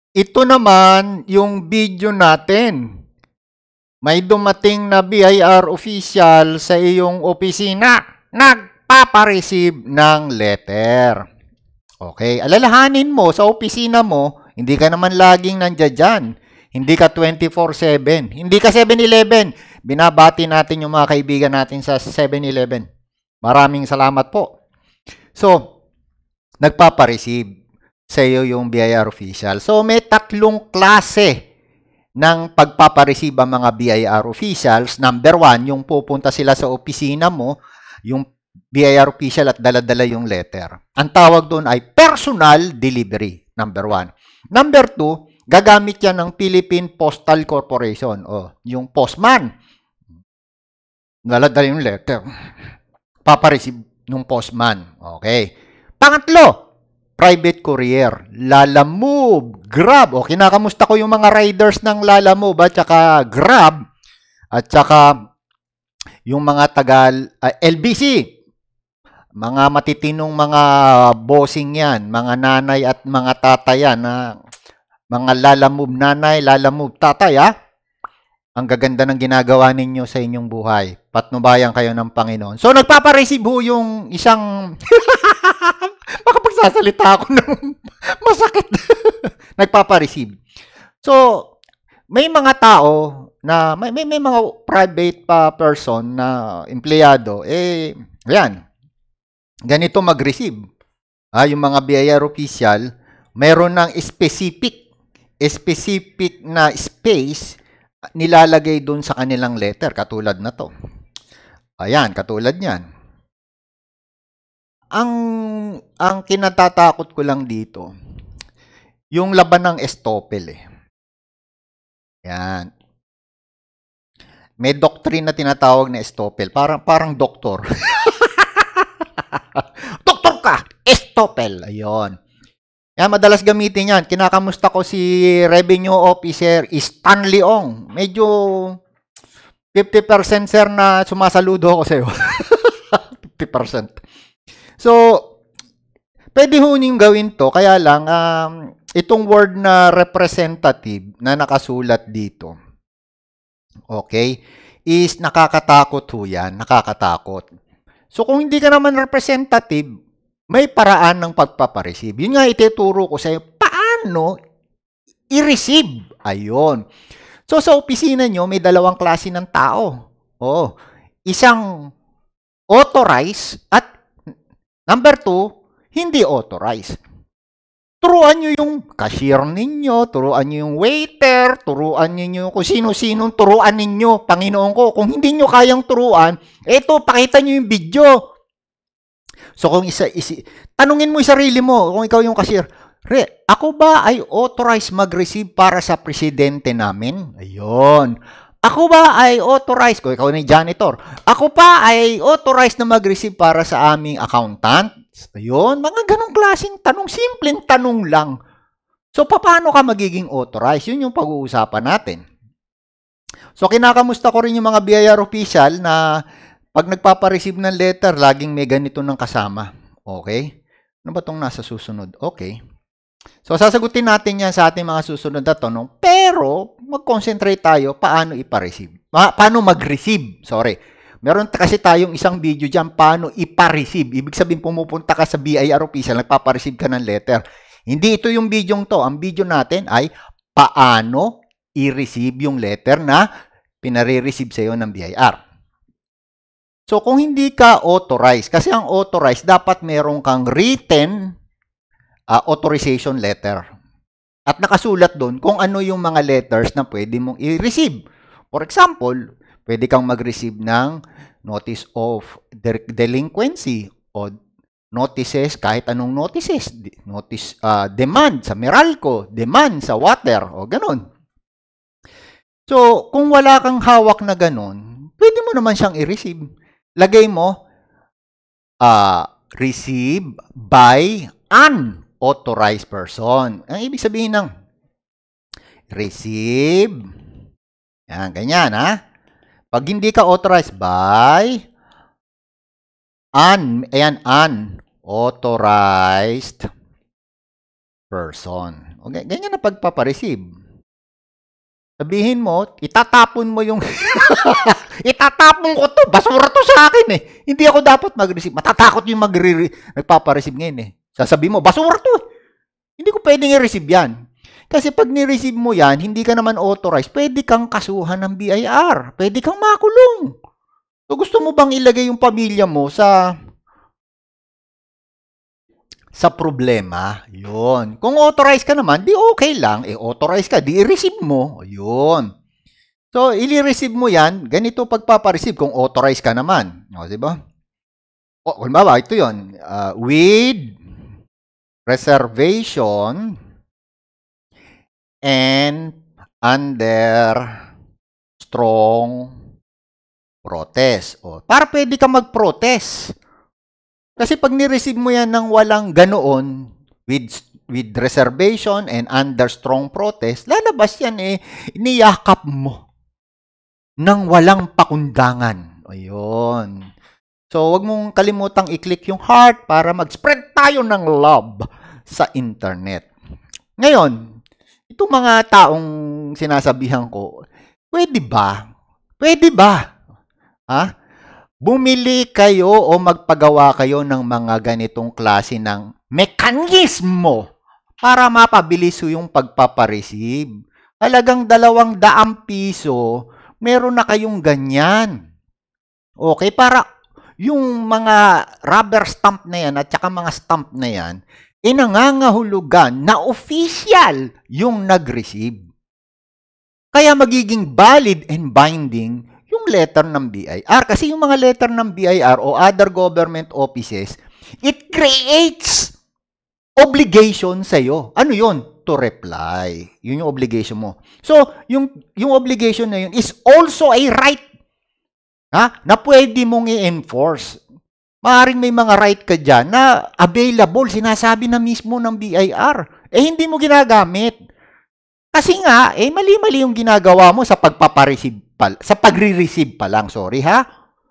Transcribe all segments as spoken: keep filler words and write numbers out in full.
ito naman yung video natin. May dumating na B I R official sa iyong opisina. Nagpapareceive ng letter. Okay, alalahanin mo sa opisina mo, hindi ka naman laging nandiyan dyan. Hindi ka twenty-four seven. Hindi ka seven eleven. Binabati natin yung mga kaibigan natin sa seven eleven. Maraming salamat po. So, nagpapareceive sa iyo yung B I R official. So, may tatlong klase ng pagpapareceive ang mga B I R officials. Number one, yung pupunta sila sa opisina mo, yung B I R official at dala-dala yung letter. Ang tawag doon ay personal delivery, number one. Number two, gagamit yan ng Philippine Postal Corporation, o yung postman. Dala-dala yung letter. Papareceive ng postman. Okay. Pangatlo, private courier. Lalamove, Grab. O, kinakamusta ko yung mga riders ng Lalamove at saka Grab at saka yung mga tagal uh, L B C. Mga matitinong mga bossing yan, mga nanay at mga tatay yan, na mga Lalamove nanay, Lalamove tatay, ha? Ang gaganda ng ginagawa ninyo sa inyong buhay. Patnubayan kayo ng Panginoon. So, nagpapareceive ho yung isang... Makapagsasalita ako ng masakit. Nagpapareceive. So, may mga tao na, may, may, may mga private pa person na empleyado, eh, yan, ganito mag-receive. Ah, yung mga B I R official, meron ng specific, specific na space nilalagay doon sa kanilang letter, katulad na to. Ayan, katulad niyan. Ang, ang kinatatakot ko lang dito, yung laban ng estoppel eh. Yan. May doctrine na tinatawag na estoppel. Parang, parang doktor. Doktor ka! Estoppel! Ayun. Yan, madalas gamitin yan. Kinakamusta ko si Revenue Officer Stanley Ong. Medyo fifty percent sir na sumasaludo ako sa'yo. fifty percent. So, pwede ho niyong gawin to. Kaya lang, um, itong word na representative na nakasulat dito, okay, is nakakatakot ho yan. Nakakatakot. So, kung hindi ka naman representative, may paraan ng pagpapareceive. Yun nga ituturo ko sa iyo, paano i-receive. Ayun. So, sa opisina nyo, may dalawang klase ng tao. Oh, isang authorized at number two, hindi authorized. Turuan nyo yung cashier ninyo, turuan nyo yung waiter, turuan nyo kung sino-sinong turuan ninyo, Panginoon ko. Kung hindi nyo kayang turuan, eto, pakita nyo yung video. So, kung isa, isi, tanungin mo yung sarili mo, kung ikaw yung cashier, Re, ako ba ay authorized mag-receive para sa presidente namin? Ayun. Ako ba ay authorized, kung ikaw na yung janitor, ako pa ay authorized na mag-receive para sa aming accountant? Ayun, mga ganong klaseng tanong, simpleng tanong lang. So, paano ka magiging authorized? Yun yung pag-uusapan natin. So, kinakamusta ko rin yung mga B I R official na pag nagpapareceive ng letter, laging may ganito ng kasama. Okay? Ano ba itong nasa susunod? Okay. So, sasagutin natin yan sa ating mga susunod na tanong. Pero, mag-concentrate tayo paano ipareceive. Pa paano mag-receive? Sorry. Meron kasi tayong isang video dyan, paano ipareceive. Ibig sabihin, pumupunta ka sa B I R official, nagpapareceive ka ng letter. Hindi ito yung video to. Ang video natin ay paano i-receive yung letter na pinare-receive sa iyo ng B I R. So, kung hindi ka authorized, kasi ang authorized, dapat meron kang written uh, authorization letter. At nakasulat doon kung ano yung mga letters na pwede mong i-receive. For example, pwede kang mag-receive ng notice of delinquency o notices, kahit anong notices. Notice, uh, demand sa Meralco, demand sa water, o ganun. So, kung wala kang hawak na ganun, pwede mo naman siyang i-receive. Lagay mo, uh, receive by an authorized person. Ang ibig sabihin ng receive, yan, ganyan, ha? Pag hindi ka authorized by an, ayan, an authorized person. Okay? Ganyan na pagpapareceive. Sabihin mo, itatapon mo yung... itatapon ko to, basura to sa akin eh. Hindi ako dapat mag-receive. Matatakot yung magpapareceive ngayon eh. Sasabihin mo, basura to. Hindi ko pwedeng i-receive yan. Kasi pag ni-receive mo yan, hindi ka naman authorized, pwede kang kasuhan ng B I R. Pwede kang makulong. So gusto mo bang ilagay yung pamilya mo sa... sa problema, yun. Kung authorized ka naman, di okay lang. Eh, authorized ka, di i-receive mo. Yun. So, ili-receive mo yan, ganito pagpapareceive kung authorized ka naman. O, diba? O, kung ba, ito yun. Uh, with reservation and under strong protest. O, para pwede ka mag-protest. Kasi pag ni-receive mo yan ng walang ganoon, with, with reservation and under strong protest, lalabas yan eh, iniyakap mo ng walang pakundangan. Ayun. So, wag mong kalimutang i-click yung heart para mag-spread tayo ng love sa internet. Ngayon, itong mga taong sinasabihan ko, pwede ba? Pwede ba? Ha? Bumili kayo o magpagawa kayo ng mga ganitong klase ng mekanismo para mapabilis yung pagpapareceive. Halagang dalawang daang piso, meron na kayong ganyan. Okay, para yung mga rubber stamp na yan at saka mga stamp na yan, inangangahulugan na official yung nag-receive. Kaya magiging valid and binding yung letter ng B I R. Kasi yung mga letter ng B I R o other government offices, it creates obligation sa'yo. Ano yun? To reply. Yun yung obligation mo. So, yung, yung obligation na yun is also a right, ha, na pwede mong i-enforce. Maaaring may mga right ka dyan na available, sinasabi na mismo ng B I R. Eh, hindi mo ginagamit. Kasi nga, eh, mali-mali yung ginagawa mo sa pagpapareceive pa, sa pagre-receive pa lang, sorry ha.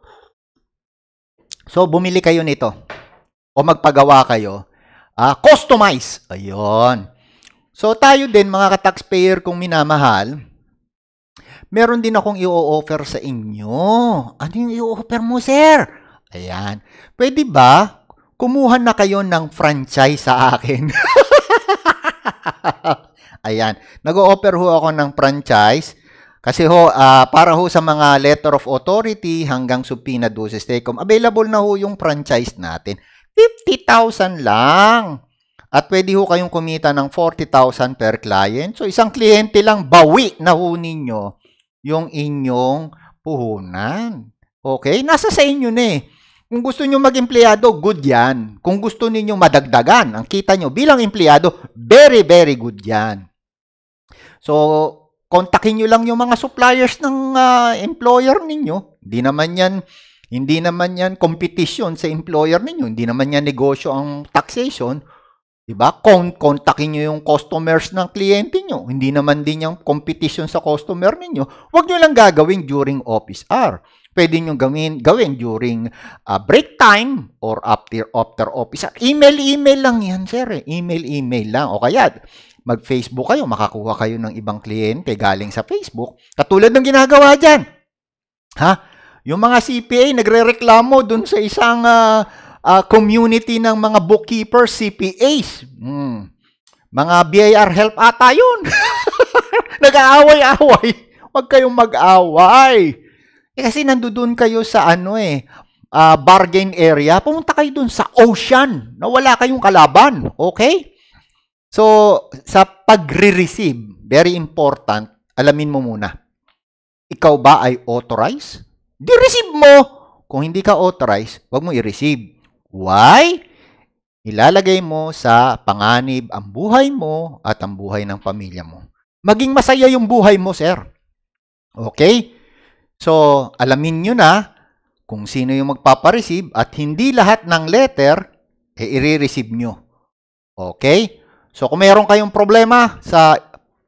So, bumili kayo nito o magpagawa kayo. Uh, customize. Ayun. So, tayo din, mga ka-taxpayer kong minamahal, meron din akong i-offer sa inyo. Ano yung i-offer mo, sir? Ayan. Pwede ba kumuha na kayo ng franchise sa akin? Ayan. Nag-o-offer ho ako ng franchise. Kasi ho, uh, para ho sa mga letter of authority hanggang subpoena duces tecum, available na ho yung franchise natin. fifty thousand lang. At pwede ho kayong kumita ng forty thousand per client. So, isang kliyente lang, bawi na ho ninyo yung inyong puhunan. Okay? Nasa sa inyo na eh. Kung gusto nyo mag-empleyado, good yan. Kung gusto ninyong madagdagan, ang kita nyo bilang empleyado, very, very good yan. So, kontakin nyo lang yung mga suppliers ng uh, employer ninyo. Hindi naman yan, hindi naman yan competition sa employer ninyo. Hindi naman yan negosyo ang taxation. Diba? Kontakin nyo yung customers ng kliyente nyo. Hindi naman din yung competition sa customer ninyo. Huwag nyo lang gagawin during office hour. Pwede nyo gawin, gawin during uh, break time or after, after office hour. Email-email lang yan, sir. Email-email lang. O kaya, mag-Facebook kayo, makakuha kayo ng ibang kliyente galing sa Facebook. Katulad ng ginagawa dyan. Ha? Yung mga C P A, nagre-reklamo dun sa isang uh, uh, community ng mga bookkeepers, C P As. Hmm. Mga B I R help ata yun. Nag-aaway-away. Huwag kayong mag-away. Eh, kasi nandoon kayo sa ano eh, uh, bargain area. Pumunta kayo dun sa ocean na wala kayong kalaban. Okay? So, sa pagre-receive, very important, alamin mo muna. Ikaw ba ay authorized? Di-receive mo. Kung hindi ka authorized, wag mo i-receive. Why? Ilalagay mo sa panganib ang buhay mo at ang buhay ng pamilya mo. Maging masaya yung buhay mo, sir. Okay? So, alamin nyo na kung sino yung magpapareceive at hindi lahat ng letter, eh, i-receive nyo. Okay? So, kung mayroon kayong problema sa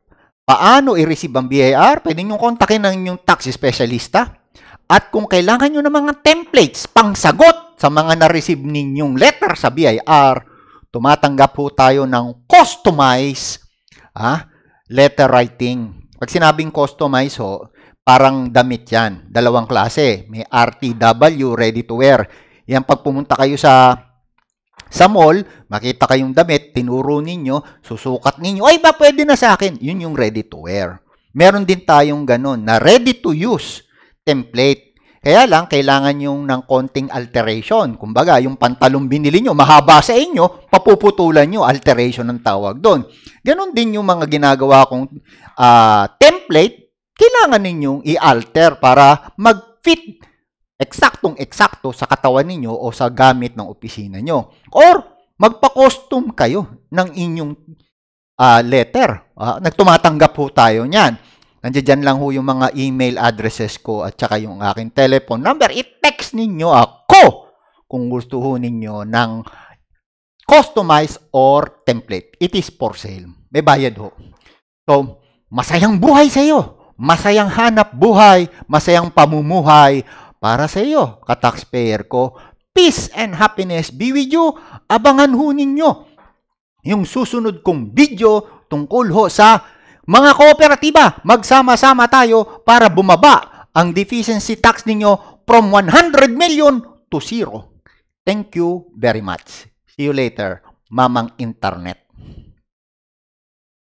paano i-receive ang B I R, pwede nyo kontakin ng inyong tax specialista. At kung kailangan nyo ng mga templates pang sagot sa mga na-receive ninyong letter sa B I R, tumatanggap po tayo ng customized Ah, letter writing. Pag sinabing customize ho, parang damit yan. Dalawang klase. May R T W, ready to wear. Yan pag pumunta kayo sa sa mall, makita kayong damit, tinuro ninyo, susukat ninyo, ay ba pwede na sa akin? Yun yung ready to wear. Meron din tayong ganun na ready to use template. Kaya lang, kailangan yung ng konting alteration. Kumbaga, yung pantalong binili nyo, mahaba sa inyo, papuputulan nyo, alteration ang tawag doon. Ganon din yung mga ginagawa kong uh, template, kailangan ninyong i-alter para mag-fit eksaktong-eksakto sa katawan ninyo o sa gamit ng opisina nyo. Or, magpa-custom kayo ng inyong uh, letter. Uh, nagtumatanggap ho tayo niyan. Nandiyan lang ho yung mga email addresses ko at saka yung aking telephone number. I-text ninyo ako kung gusto ho ninyo ng customize or template. It is for sale. May bayad ho. So, masayang buhay sa iyo. Masayang hanap buhay. Masayang pamumuhay para sa iyo, ka-taxpayer ko. Peace and happiness be with you. Abangan ho ninyo yung susunod kong video tungkol ho sa mga kooperatiba. Magsama-sama tayo para bumaba ang deficiency tax ninyo from one hundred million to zero. Thank you very much. See you later, Mamang Internet.